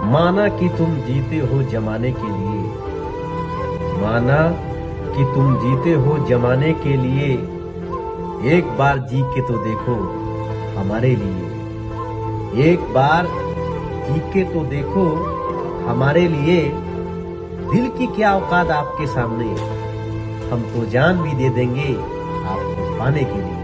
माना कि तुम जीते हो जमाने के लिए, माना कि तुम जीते हो जमाने के लिए, एक बार जी के तो देखो हमारे लिए, एक बार जी के तो देखो हमारे लिए। दिल की क्या औकात आपके सामने, हम तो जान भी दे देंगे आपको पाने के लिए।